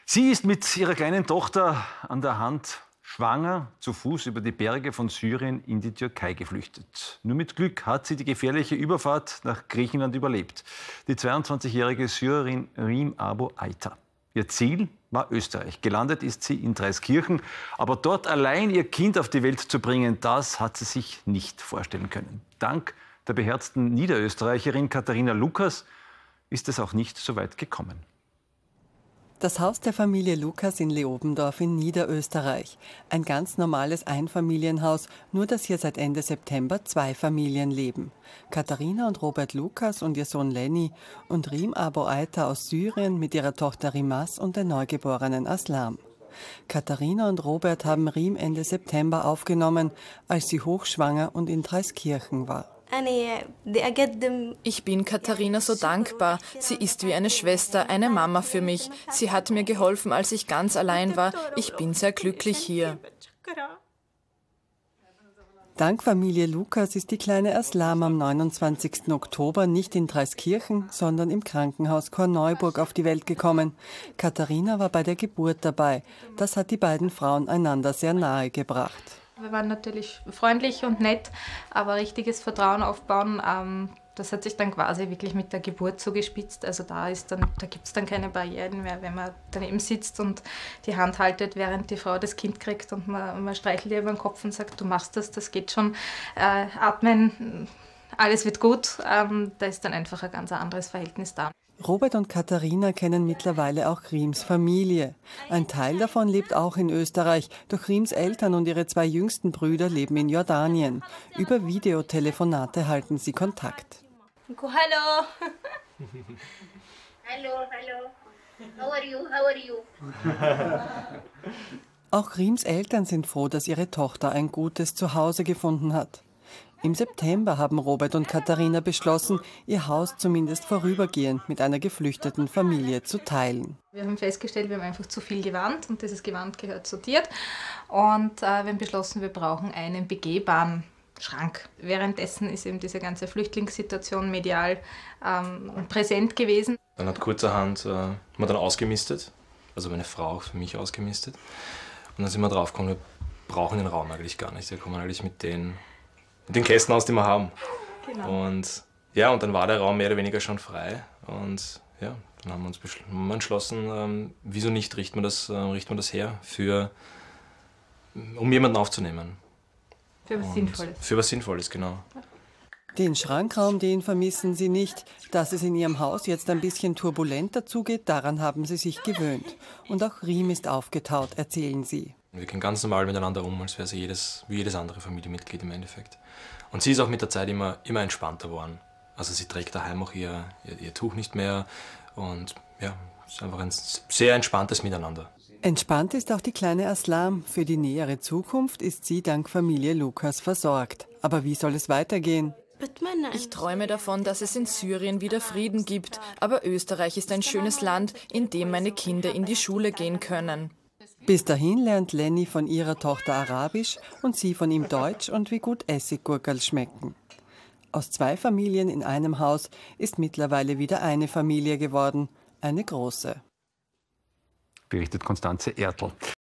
Sie ist mit ihrer kleinen Tochter an der Hand schwanger, zu Fuß über die Berge von Syrien in die Türkei geflüchtet. Nur mit Glück hat sie die gefährliche Überfahrt nach Griechenland überlebt. Die 22-jährige Syrerin Rim Abo Ayta. Ihr Ziel war Österreich. Gelandet ist sie in Dreiskirchen. Aber dort allein ihr Kind auf die Welt zu bringen, das hat sie sich nicht vorstellen können. Dank der beherzten Niederösterreicherin Katharina Lukas ist es auch nicht so weit gekommen. Das Haus der Familie Lukas in Leobendorf in Niederösterreich. Ein ganz normales Einfamilienhaus, nur dass hier seit Ende September 2 Familien leben. Katharina und Robert Lukas und ihr Sohn Lenny und Rim Abo Ayta aus Syrien mit ihrer Tochter Rimas und der Neugeborenen Aslam. Katharina und Robert haben Rim Ende September aufgenommen, als sie hochschwanger und in Dreiskirchen war. Ich bin Katharina so dankbar. Sie ist wie eine Schwester, eine Mama für mich. Sie hat mir geholfen, als ich ganz allein war. Ich bin sehr glücklich hier. Dank Familie Lukas ist die kleine Aslam am 29. Oktober nicht in Dreiskirchen, sondern im Krankenhaus Korneuburg auf die Welt gekommen. Katharina war bei der Geburt dabei. Das hat die beiden Frauen einander sehr nahe gebracht. Wir waren natürlich freundlich und nett, aber richtiges Vertrauen aufbauen, das hat sich dann quasi wirklich mit der Geburt zugespitzt. Also da gibt es dann keine Barrieren mehr, wenn man daneben sitzt und die Hand haltet, während die Frau das Kind kriegt und man streichelt ihr über den Kopf und sagt, du machst das geht schon, atmen, alles wird gut. Da ist dann einfach ein ganz anderes Verhältnis da. Robert und Katharina kennen mittlerweile auch Rims Familie. Ein Teil davon lebt auch in Österreich, doch Rims Eltern und ihre 2 jüngsten Brüder leben in Jordanien. Über Videotelefonate halten sie Kontakt. Hallo! Hallo. How are you? Auch Rims Eltern sind froh, dass ihre Tochter ein gutes Zuhause gefunden hat. Im September haben Robert und Katharina beschlossen, ihr Haus zumindest vorübergehend mit einer geflüchteten Familie zu teilen. Wir haben festgestellt, wir haben einfach zu viel Gewand und dieses Gewand gehört sortiert. Und wir haben beschlossen, wir brauchen einen begehbaren Schrank. Währenddessen ist eben diese ganze Flüchtlingssituation medial präsent gewesen. Dann hat kurzerhand man dann ausgemistet, also meine Frau auch für mich ausgemistet. Und dann sind wir draufgekommen, wir brauchen den Raum eigentlich gar nicht. Wir kommen eigentlich mit den Kästen aus, die wir haben. Genau. Und dann war der Raum mehr oder weniger schon frei. Und ja, dann haben wir uns entschlossen, wieso nicht richtet man das her, um jemanden aufzunehmen. Für was Sinnvolles. Für was Sinnvolles, genau. Den Schrankraum, den vermissen sie nicht. Dass es in ihrem Haus jetzt ein bisschen turbulenter zugeht, daran haben sie sich gewöhnt. Und auch Rim ist aufgetaut, erzählen sie. Wir gehen ganz normal miteinander als wäre sie wie jedes andere Familienmitglied im Endeffekt. Und sie ist auch mit der Zeit immer entspannter geworden. Also sie trägt daheim auch ihr Tuch nicht mehr. Und ja, es ist einfach ein sehr entspanntes Miteinander. Entspannt ist auch die kleine Aslam. Für die nähere Zukunft ist sie dank Familie Lukas versorgt. Aber wie soll es weitergehen? Ich träume davon, dass es in Syrien wieder Frieden gibt. Aber Österreich ist ein schönes Land, in dem meine Kinder in die Schule gehen können. Bis dahin lernt Lenny von ihrer Tochter Arabisch und sie von ihm Deutsch und wie gut Essiggurkel schmecken. Aus 2 Familien in einem Haus ist mittlerweile wieder eine Familie geworden, eine große. Berichtet Konstanze Ertl.